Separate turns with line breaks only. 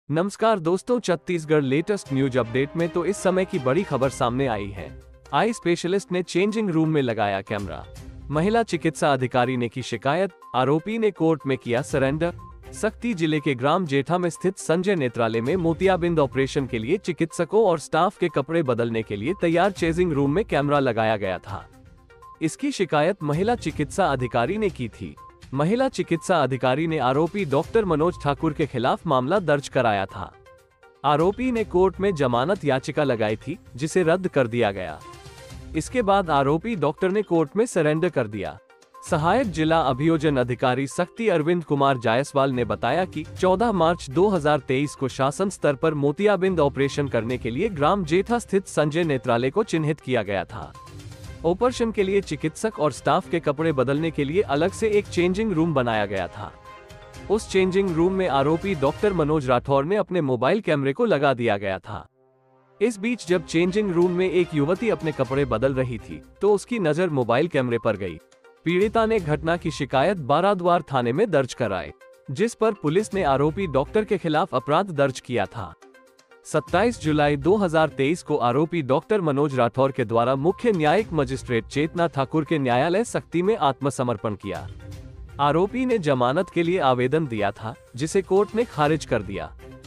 नमस्कार दोस्तों, Chhattisgarh latest news update में तो इस समय की बड़ी खबर सामने आई है। आई स्पेशलिस्ट ने चेंजिंग रूम में लगाया कैमरा। महिला चिकित्सा अधिकारी ने की शिकायत, आरोपी ने कोर्ट में किया सरेंडर। सक्ती जिले के ग्राम जेठा में स्थित संजय नेत्रालय में मोतियाबिंद ऑपरेशन के लिए चिकित्सकों और स्टाफ के कपड़े बदलने के लिए तैयार चेंजिंग रूम में कैमरा लगाया गया था। इसकी शिकायत महिला चिकित्सा अधिकारी ने की थी। महिला चिकित्सा अधिकारी ने आरोपी डॉक्टर मनोज ठाकुर के खिलाफ मामला दर्ज कराया था। आरोपी ने कोर्ट में जमानत याचिका लगाई थी, जिसे रद्द कर दिया गया। इसके बाद आरोपी डॉक्टर ने कोर्ट में सरेंडर कर दिया। सहायक जिला अभियोजन अधिकारी सक्ती अरविंद कुमार जायसवाल ने बताया कि 14 मार्च 2023 को शासन स्तर पर मोतियाबिंद ऑपरेशन करने के लिए ग्राम जेठा स्थित संजय नेत्रालय को चिन्हित किया गया था। ऑपरेशन के लिए चिकित्सक और स्टाफ के कपड़े बदलने के लिए अलग से एक चेंजिंग रूम बनाया गया था। उस चेंजिंग रूम में आरोपी डॉक्टर मनोज राठौर ने अपने मोबाइल कैमरे को लगा दिया गया था। इस बीच जब चेंजिंग रूम में एक युवती अपने कपड़े बदल रही थी, तो उसकी नजर मोबाइल कैमरे पर गई। पीड़िता ने घटना की शिकायत बाराद्वार थाने में दर्ज कराई, जिस पर पुलिस ने आरोपी डॉक्टर के खिलाफ अपराध दर्ज किया था। 27 जुलाई 2023 को आरोपी डॉक्टर मनोज राठौर के द्वारा मुख्य न्यायिक मजिस्ट्रेट चेतना ठाकुर के न्यायालय सक्ती में आत्मसमर्पण किया। आरोपी ने जमानत के लिए आवेदन दिया था, जिसे कोर्ट ने खारिज कर दिया।